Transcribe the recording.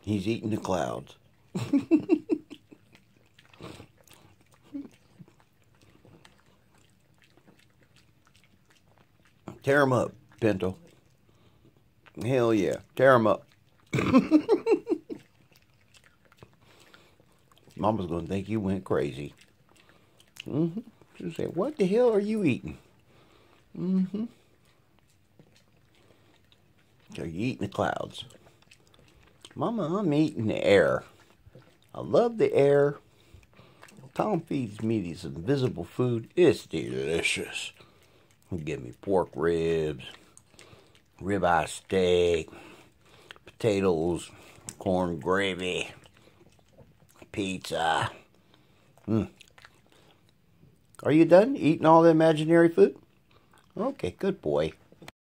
He's eating the clouds. Tear him up, Pinto. Hell yeah, tear him up. Mama's gonna think you went crazy. She'll say, "What the hell are you eating?" So you eating the clouds. Mama, I'm eating the air. I love the air. Tom feeds me this invisible food. It's delicious. He'll give me pork ribs, ribeye steak, potatoes, corn gravy, pizza. Are you done eating all the imaginary food? Okay, good boy.